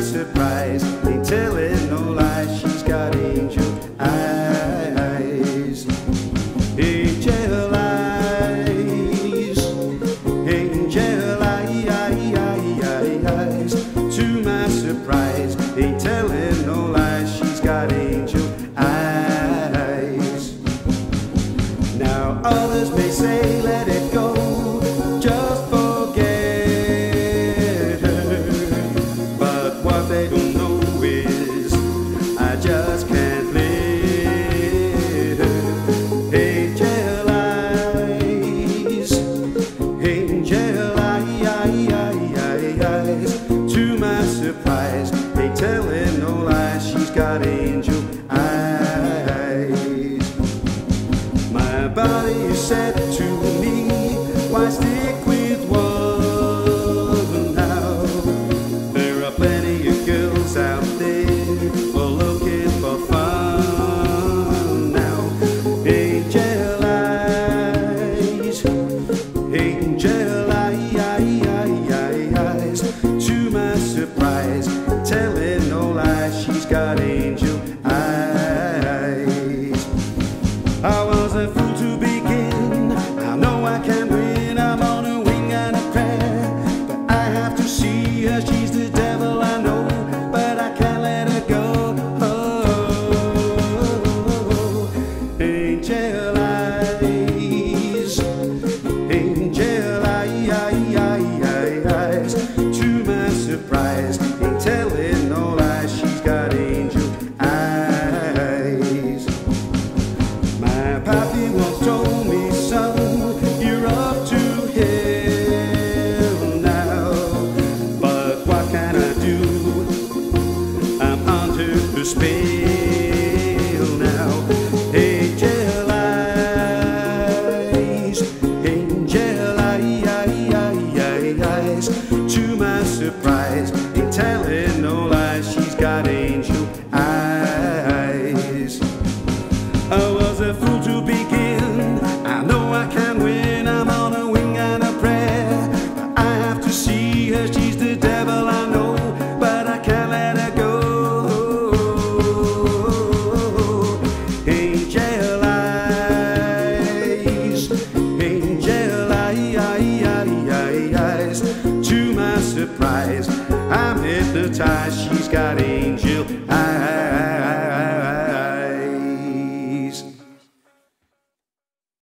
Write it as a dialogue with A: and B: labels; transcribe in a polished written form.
A: surprise, ain't telling no lies, she's got angel eyes. Angel eyes, angel eyes. To my surprise, ain't telling no lies, she's got angel eyes. Now others may say let it go, just forget her, but what they don't know is I just can't let her. Angel eyes, angel eyes. To my surprise, ain't telling no lies, she's got angel eyes. My body said to me, why stick with one now? There are plenty of girls out there for looking for fun now. Angel eyes, angel eyes. To my surprise, telling no lies, she's got angel eyes. I was a fool to begin, I know I can't win, I'm on a wing and a prayer, but I have to see her, she's the devil I know, but I can't let her go. Oh, angel eyes, angel eyes. To my surprise, ain't telling no lies, she's got angel eyes. My papi once told me, son, you're up to hell now, but what can I do? I'm under the spell now. Angel eyes, angel eyes. To my surprise, ain't telling no lies, she's got angel eyes. I was a fool to begin, I know I can win, I'm on a wing and a prayer, but I have to see her, she's the devil I know, but I can't let her go. Angel eyes, angel eyes. To my surprise, I'm hypnotized, she's got angel eyes.